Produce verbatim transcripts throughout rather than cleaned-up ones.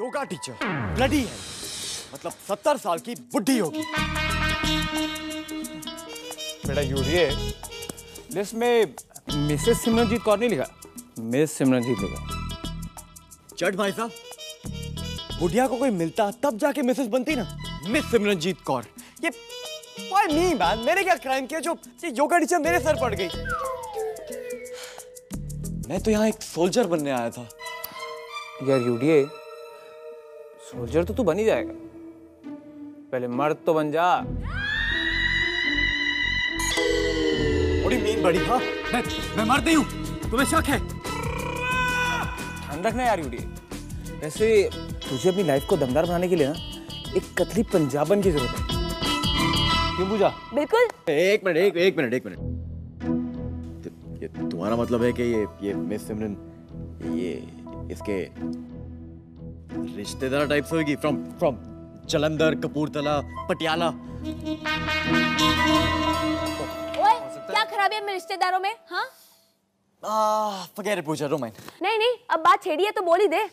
Yoga teacher bloody है, मतलब सत्तर साल की बुढ़ी होगी। बेटा यूडी है, लिस्ट में मिसेस सिमरनजीत कौर नहीं लिखा, मिस सिमरनजीत लिखा। जज भाई साहब, बुढ़िया को कोई मिलता तब जाके मिसेस बनती ना, मिस सिमरनजीत कौर। ये Why me, man? मैंने क्या क्राइम किया जो योगा टीचर मेरे सर पड़ गई? मैं तो यहाँ एक सोल्जर बनने आया था। यार यूडी, सोल्जर तो तू बन ही जाएगा, पहले मर्द तो बन जा। What do you mean, बड़ी? हाँ, मैं मैं मर्द नहीं हूँ, तुम्हें शक है? ध्यान रखना यार यूडी, वैसे तुझे अपनी लाइफ को दमदार बनाने के लिए ना एक कतली पंजाबन की जरूरत है। क्यों पूजा? बिल्कुल। एक मिनट एक एक मिनट एक मिनट ये तुम्हारा मतलब है कि ये ये मिस सिमरन ये इसके रिश्तेदार टाइप से होगी, फ्रॉम फ्रॉम जलंधर, कपूरथला, पटियाला। ओए, क्या खराबी है मेरे रिश्तेदारों में? हाँ? आह, forget it, Puja, don't mind। नहीं नहीं, अब बात छेड़ी है तो बोल ही दे।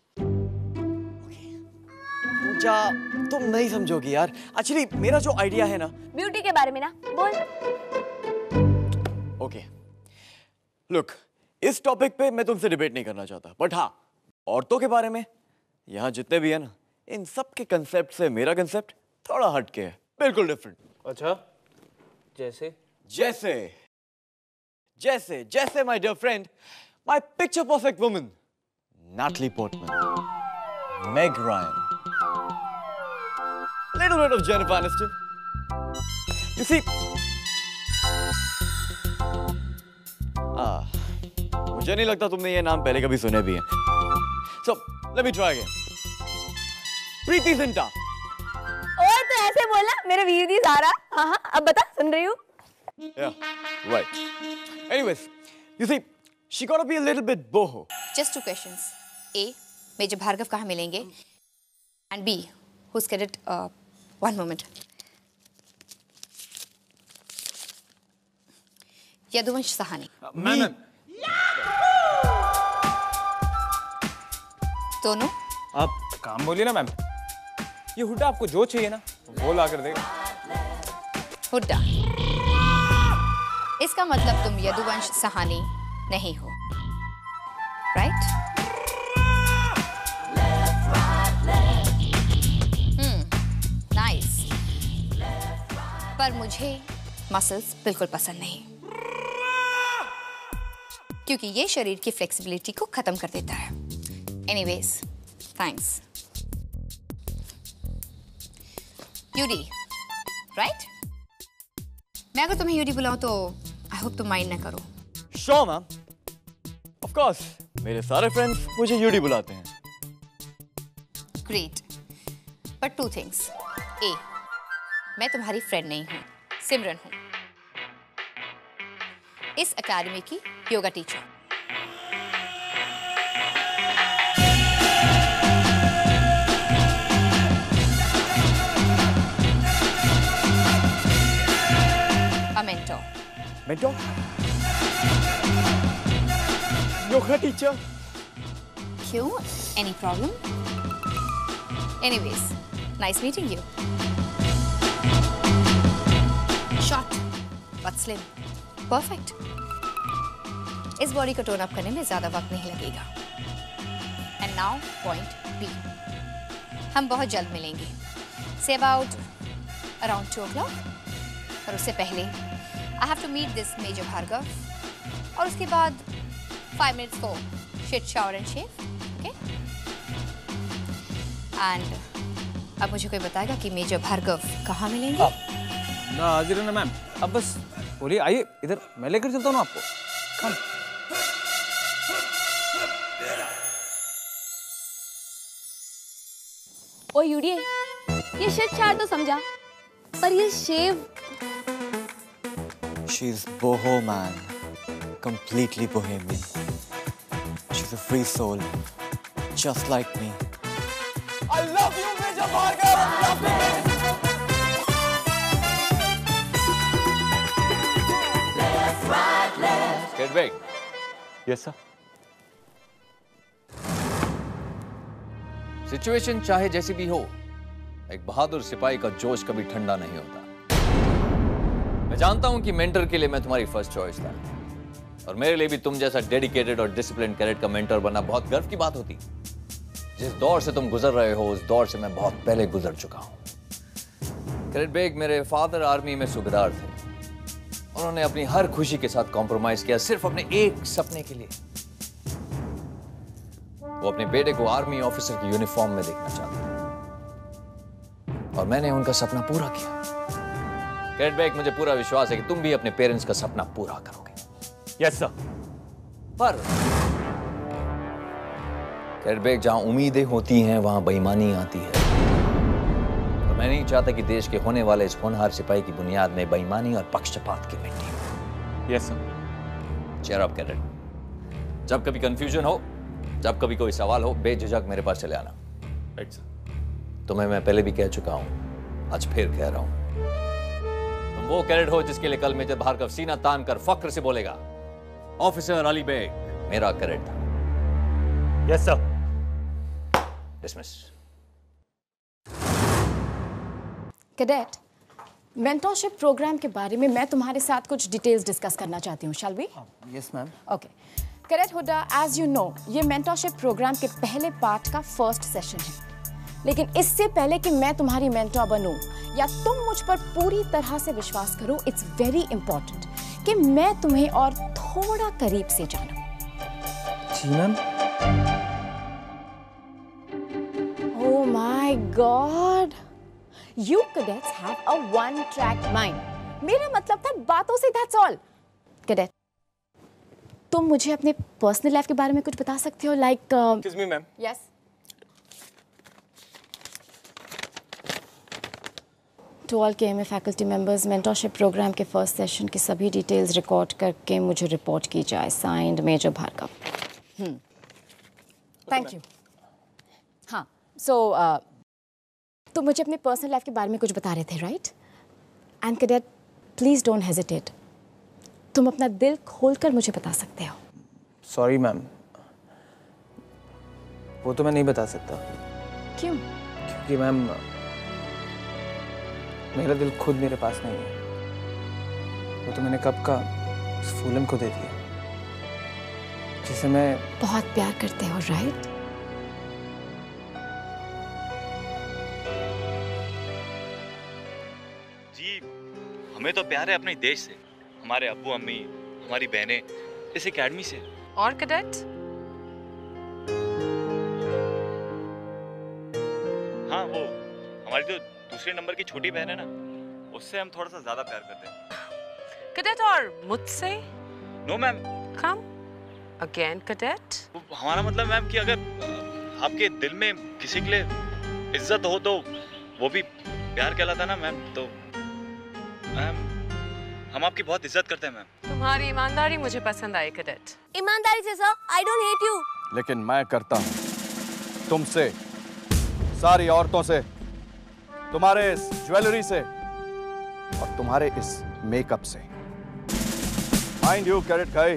पूजा, तुम नहीं समझोगी यार। एक्चुअली मेरा जो आइडिया है ना, ब्यूटी के बारे में ना, बोल। ओके, लुक, इस टॉपिक पे मैं तुमसे डिबेट नहीं करना चाहता, बट हाँ, औरतों के बारे में यहाँ जितने भी है ना, इन सब के कंसेप्ट से मेरा कंसेप्ट थोड़ा हटके है, बिल्कुल डिफरेंट। अच्छा, जैसे जैसे जैसे जैसे my dear friend, my picture perfect woman Natalie Portman, Meg Ryan, little bit of Jennifer Aniston. You see, ah, मुझे नहीं लगता तुमने ये नाम पहले कभी सुने भी हैं। So, let me try again. Preity Zinta. ओए तो ऐसे बोला मेरे वीर दी सारा। हाँ हाँ, अब बता, सुन रही हूँ। Yeah, right. Anyways, you see, she gotta be a little bit boho. Just two questions. A, major Bhargav कहाँ मिलेंगे? And B, who's cadet? Uh, one moment. Yaduvansh Sahani. Ma'am ma'am दोनों? आप काम बोलिए ना मैम, ये हुड्डा आपको जो चाहिए ना वो ला कर देगा। हुड्डा, इसका मतलब तुम यदुवंश सहानी नहीं हो, राइट? हम्म, नाइस। पर मुझे मसल्स बिल्कुल पसंद नहीं, क्योंकि ये शरीर की फ्लेक्सिबिलिटी को खत्म कर देता है। Anyways, thanks. UD, right? मैं अगर तुम्हें यूडी बुलाऊं तो आई होप तुम माइंड ना करो। Sure, ma'am. Of course, मेरे सारे फ्रेंड्स मुझे यूडी बुलाते हैं। Great, but two things. A, मैं तुम्हारी फ्रेंड नहीं हूं, सिमरन हूं, इस एकेडमी की yoga teacher. A mentor. Mentor? Yoga teacher? क्यों? Any problem? Anyways, nice meeting you. Short, but slim. Perfect. इस बॉडी को टोन अप करने में ज्यादा वक्त नहीं लगेगा। And now point B. हम बहुत जल्द मिलेंगे। Say about around two o'clock. और उससे पहले I have to meet this Major Bhargav. और उसके बाद five minutes for shit, shower and shave. Okay? And अब मुझे कोई बताएगा कि मेजर भार्गव कहाँ मिलेंगे? ना हाजिर है ना मैम, अब बस बोलिए, आइए इधर, मैं लेकर चलता हूँ आपको। कम। ओ यूडी, ये शिट शार तो समझा, पर ये shave. She's boho, man. Completely bohemian. She's a free soul, just like me. I love you, Major Bhargav. I love you. Left, right, left. Get back. Yes, sir. Situation चाहे जैसी भी हो, एक बहादुर सिपाही का जोश कभी ठंडा नहीं होता। मैं जानता हूं कि मेंटर के लिए मैं तुम्हारी फर्स्ट चॉइस था, और मेरे लिए भी तुम जैसा डेडिकेटेड और डिसिप्लिन कैडेट का मेंटर बनना बहुत गर्व की बात होती। जिस दौर से तुम गुजर रहे हो, उस दौर से मैं बहुत पहले गुजर चुका हूं। कैडेट बेग, मेरे फादर आर्मी में सूबेदार थे। उन्होंने अपनी हर खुशी के साथ कॉम्प्रोमाइज किया सिर्फ अपने एक सपने के लिए। वो अपने बेटे को आर्मी ऑफिसर की यूनिफॉर्म में देखना चाहते थे, और मैंने उनका सपना पूरा किया। कैडेट बेग, मुझे पूरा विश्वास है कि तुम भी अपने पेरेंट्स का सपना पूरा करोगे। Yes sir. पर कैडेट बेग, जहां उम्मीदें होती हैं वहां बेईमानी आती है, और मैं नहीं चाहता कि देश के होने वाले इस होनहार सिपाही की बुनियाद में बेईमानी और पक्षपात की मिट्टी हो। Yes sir. Cheer up cadet. जब कभी कंफ्यूजन हो, जब कभी कोई सवाल हो, बेझिझक मेरे पास चले आना। Right sir. तुम्हें मैं पहले भी कह चुका हूं, आज फिर कह रहा हूं, तुम वो कैडेट हो जिसके लिए कल मेजर भार्गव सीना तान कर फख्र से बोलेगा, ऑफिसर अली बेग मेरा कैडेट था। Yes sir. Dismiss. Cadet, mentorship program के बारे में मैं तुम्हारे साथ कुछ डिटेल्स डिस्कस करना चाहती हूँ। Shall we? Yes ma'am. Okay cadet Hooda, as you know, ये मेंटरशिप प्रोग्राम के पहले पार्ट का फर्स्ट सेशन है। लेकिन इससे पहले कि मैं तुम्हारी मेंटर बनूं या तुम मुझ पर पूरी तरह से विश्वास करो, इट्स वेरी इंपॉर्टेंट कि मैं तुम्हें और थोड़ा करीब से जानूं। जी ma'am. Oh my God! You cadets have a one-track mind. मेरा मतलब था बातों से, that's all. Cadet, तुम मुझे अपने पर्सनल लाइफ के बारे में कुछ बता सकते हो, like? Excuse me, ma'am. Yes. To all K M A faculty members, mentorship program के फर्स्ट सेशन की सभी डिटेल्स रिकॉर्ड करके मुझे रिपोर्ट की जाए। Signed major Bhargava. Hmm. Thank you. हाँ, सो तुम मुझे अपने पर्सनल लाइफ के बारे में कुछ बता रहे थे, right? And cadet, please don't hesitate. तुम अपना दिल खोलकर मुझे बता सकते हो। सॉरी मैम, वो तो मैं नहीं बता सकता। क्यों? क्योंकि मैम, मेरा दिल खुद मेरे पास नहीं है। वो तो मैंने कब का उस फूलन को दे दिया जिसे मैं बहुत प्यार करते हो, राइट? जी, हमें तो प्यार है अपने देश से, हमारे अब्बू अम्मी, हमारी बहनें, इस एकेडमी से। और कैडेट? हाँ, वो हमारी जो दूसरे नंबर की छोटी बहन है ना, उससे हम थोड़ा सा ज्यादा प्यार करते हैं। कैडेट, और मुझसे? No ma'am. Come again cadet. हमारा मतलब मैम कि अगर आपके दिल में किसी के लिए इज्जत हो तो वो भी प्यार कहलाता ना मैम। तो मैम, हम आपकी बहुत इज्जत करते हैं मैम। तुम्हारी ईमानदारी मुझे पसंद आई कैडेट। ईमानदारी से sir, I don't hate you. लेकिन मैं करता हूं तुमसे, सारी औरतों से, तुम्हारे इस ज्वेलरी से और तुम्हारे इस मेकअप से। माइंड यू कैडेट घाई,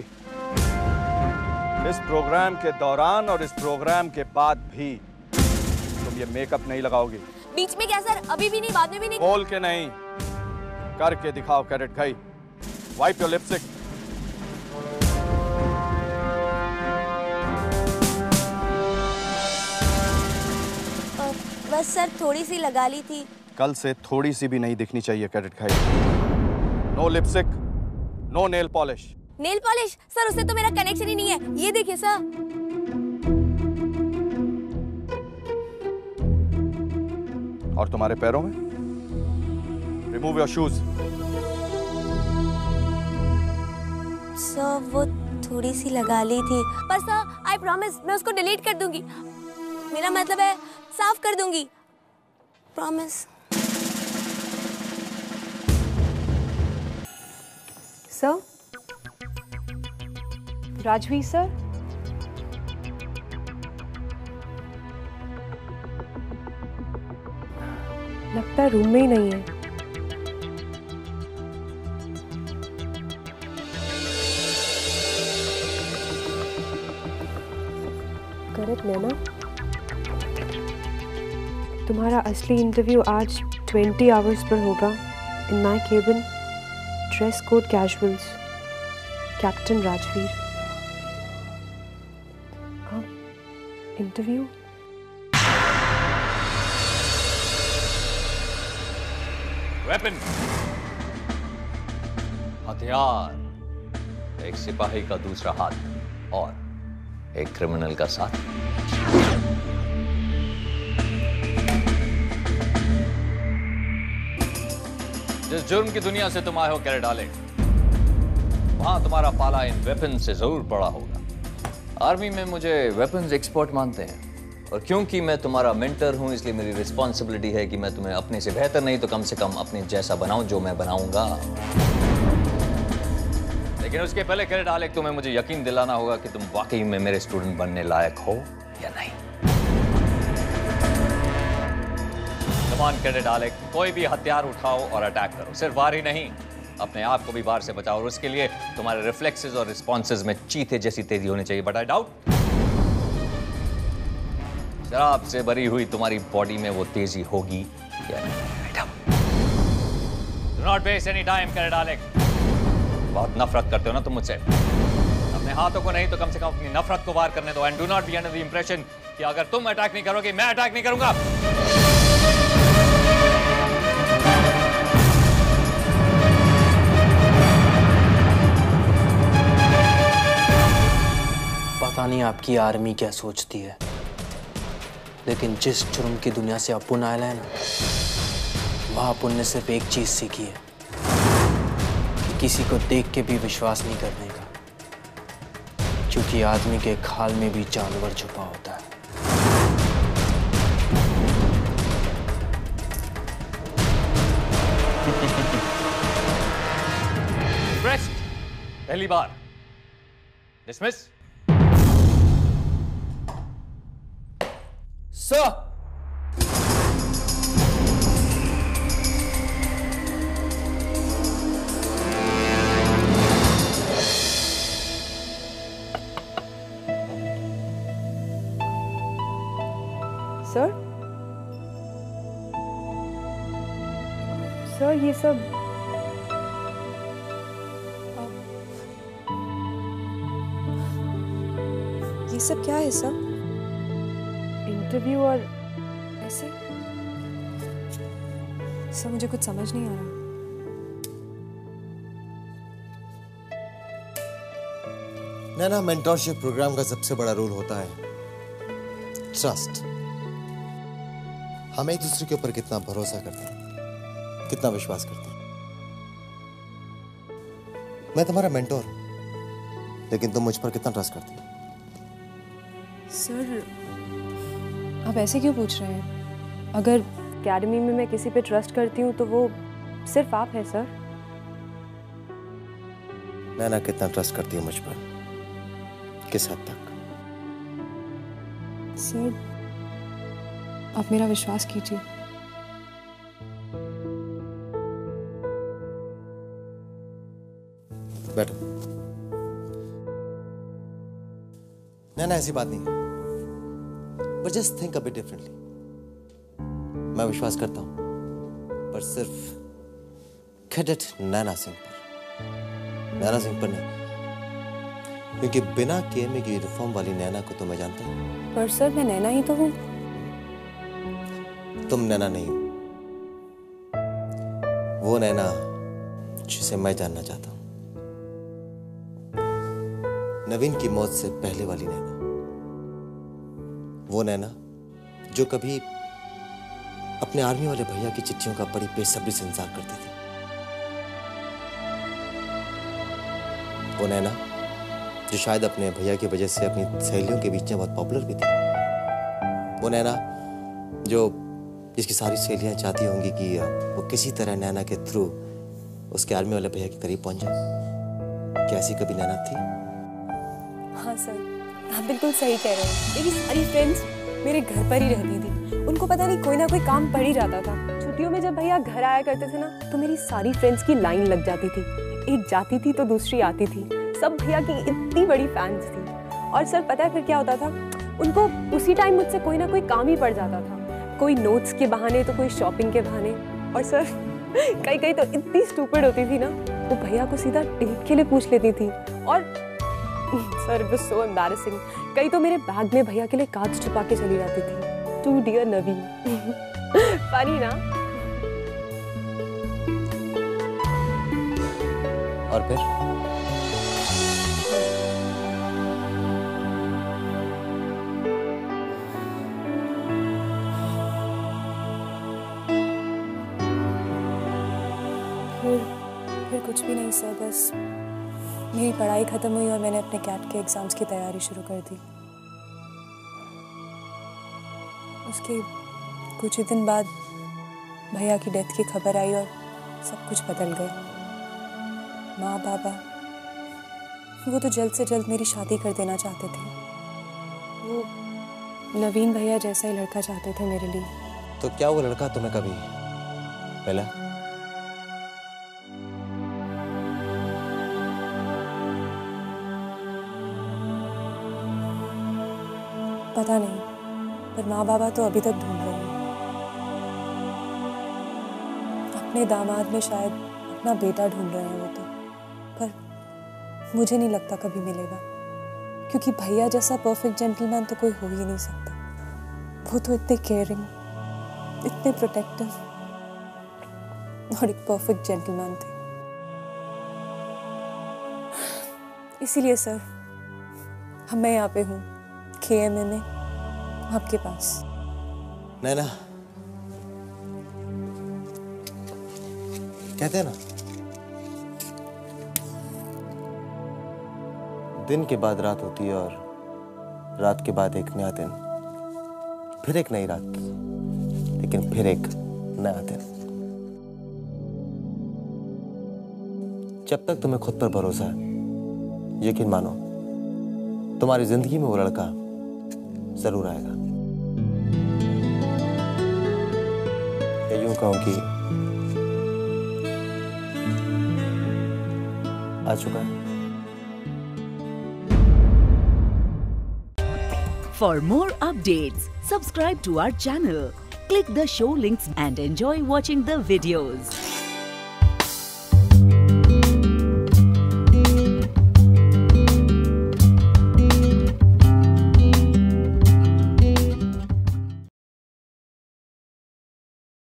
इस प्रोग्राम के दौरान और इस प्रोग्राम के बाद भी तुम ये मेकअप नहीं लगाओगी। बीच में क्या सर? अभी भी नहीं, बाद में भी नहीं? बोल के नहीं, करके दिखाओ cadet Ghai. Wipe your lipstick. बस सर, थोड़ी सी लगा ली थी। कल से थोड़ी सी भी नहीं दिखनी चाहिए cadet Ghai. No lipstick, no nail polish. Nail polish? Sir, उससे तो मेरा कनेक्शन ही नहीं है। ये देखिए सर। और तुम्हारे पैरों में? Remove your shoes. सर, वो थोड़ी सी लगा ली थी। पर सर, आई प्रॉमिस, मैं उसको डिलीट कर दूंगी। मेरा मतलब है साफ कर दूंगी। प्रॉमिस। सर, राजवीर सर, लगता है रूम में ही नहीं है। करेक्ट नैना? तुम्हारा असली इंटरव्यू आज ट्वेंटी आवर्स पर होगा in my cabin, dress code casuals, captain Rajveer. हाँ, इंटरव्यू। वेपन, हथियार, एक सिपाही का दूसरा हाथ और एक क्रिमिनल का साथ। जिस जुर्म की दुनिया से तुम आए हो कैडेट आलेख, वहां तुम्हारा पाला इन वेपन से जरूर पड़ा होगा। आर्मी में मुझे वेपन्स एक्सपर्ट मानते हैं, और क्योंकि मैं तुम्हारा मेंटर हूं इसलिए मेरी रिस्पॉन्सिबिलिटी है कि मैं तुम्हें अपने से बेहतर नहीं तो कम से कम अपने जैसा बनाऊं जो मैं बनाऊंगा। लेकिन उसके पहले कैडेट आलेख, तुम्हें मुझे यकीन दिलाना होगा कि तुम वाकई में मेरे स्टूडेंट बनने लायक हो या नहीं। कमान कैडेट आलेख, कोई भी हथियार उठाओ और अटैक करो। सिर्फ वार ही नहीं, अपने आप को भी वार से बचाओ, और उसके लिए तुम्हारे रिफ्लेक्सेस और रिस्पॉन्सेज में चीते जैसी तेजी होनी चाहिए। बट आई डाउट शराब से भरी हुई तुम्हारी बॉडी में वो तेजी होगी या नहीं। Do not waste any time, cadet Aalekh. बहुत नफरत करते हो ना तुम मुझसे। अपने हाथों को नहीं तो कम से कम अपनी नफरत को वार करने दो। And do not be under the impression कि अगर तुम अटैक नहीं करोगे मैं अटैक नहीं करूंगा। पता नहीं आपकी आर्मी क्या सोचती है, लेकिन जिस जुर्म की दुनिया से अपुन आया है ना, वहां अपुन ने सिर्फ एक चीज सीखी है कि किसी को देख के भी विश्वास नहीं करने का, क्योंकि आदमी के खाल में भी जानवर छुपा होता है। पहली बार डिसमिस। सर, सर सर ये सब ये सब क्या है सर? इंटरव्यू और ऐसे? सर मुझे कुछ समझ नहीं आ रहा। नैना, मेंटरशिप प्रोग्राम का सबसे बड़ा रूल होता है ट्रस्ट। हम एक दूसरे के ऊपर कितना भरोसा करते हैं, कितना विश्वास करते हैं। मैं तुम्हारा मेंटोर हूं, लेकिन तुम मुझ पर कितना ट्रस्ट करती हो? सर आप ऐसे क्यों पूछ रहे हैं? अगर एकेडमी में मैं किसी पे ट्रस्ट करती हूँ तो वो सिर्फ आप है सर। नैना कितना ट्रस्ट करती है मुझ पर, किस हद तक? सर आप मेरा विश्वास कीजिए। बैठो। नैना ऐसी बात नहीं है, but just think a bit differently. मैं विश्वास करता हूं, पर सिर्फ कैडेट नैना सिंह पर, नैना सिंह पर नहीं, क्योंकि बिना केएमए की यूनिफॉर्म वाली नैना को तो मैं जानता हूं। पर सर मैं नैना ही तो हूं। तुम नैना नहीं हो, वो नैना जिसे मैं जानना चाहता हूं, नवीन की मौत से पहले वाली नैना, वो नैना जो कभी अपने आर्मी वाले भैया की चिट्ठियों का बड़ी बेसब्री से इंतजार करती थी, वो नैना जो शायद अपने भैया की वजह से अपनी सहेलियों के बीच में बहुत पॉपुलर भी थी, वो नैना जो जिसकी सारी सहेलियां चाहती होंगी कि वो किसी तरह नैना के थ्रू उसके आर्मी वाले भैया के करीब पहुंच जाए। क्या ऐसी कभी नैना थी? हाँ सर, आप बिल्कुल सही कह रहे हैं। मेरी सारी फ्रेंड्स मेरे घर पर ही रहती थी। उनको पता नहीं कोई ना कोई काम पड़ ही जाता था। छुट्टियों में जब भैया घर आया करते थे ना, तो मेरी सारी फ्रेंड्स की लाइन लग जाती थी। एक जाती थी तो दूसरी आती थी। सब भैया की इतनी बड़ी फैंस थी। और सर पता है फिर क्या होता था? उनको उसी टाइम मुझसे कोई ना कोई काम ही पड़ जाता था। कोई नोट्स के बहाने तो कोई शॉपिंग के बहाने। और सर कई कई तो इतनी स्टूपिड होती थी ना, वो भैया को सीधा डेट के लिए पूछ लेती थी। और sir it was so embarrassing, कई तो मेरे बैग में भैया के लिए कार्ड्स छुपा के चली जाती थी। To dear Naveen. फनी ना? और फिर फिर फिर कुछ भी नहीं सर, बस मेरी पढ़ाई ख़त्म हुई और मैंने अपने कैट के एग्ज़ाम्स की तैयारी शुरू कर दी। उसके कुछ ही दिन बाद भैया की डेथ की खबर आई और सब कुछ बदल गया। माँ बाबा वो तो जल्द से जल्द मेरी शादी कर देना चाहते थे। वो नवीन भैया जैसा ही लड़का चाहते थे मेरे लिए। तो क्या वो लड़का तुम्हें कभी मिला? पता नहीं, पर माँ बाबा तो अभी तक ढूंढ रहे हैं। अपने दामाद में शायद अपना बेटा ढूंढ रहे हैं वो तो, पर मुझे नहीं लगता कभी मिलेगा, क्योंकि भैया जैसा परफेक्ट जेंटलमैन तो कोई हो ही नहीं सकता। वो तो इतने केयरिंग, इतने प्रोटेक्टिव और एक परफेक्ट जेंटलमैन थे। इसीलिए सर हम मैं यहाँ पे हूँ के एम ए में आपके पास। नैना, कहते हैं ना, दिन के बाद रात होती है और रात के बाद एक नया दिन, फिर एक नई रात, लेकिन फिर एक नया दिन। जब तक तुम्हें खुद पर भरोसा है, यकीन मानो तुम्हारी जिंदगी में वो लड़का जरूर आएगा। या यूं कहूं कि आ चुका है। For more updates, subscribe to our channel, click the show links and enjoy watching the videos.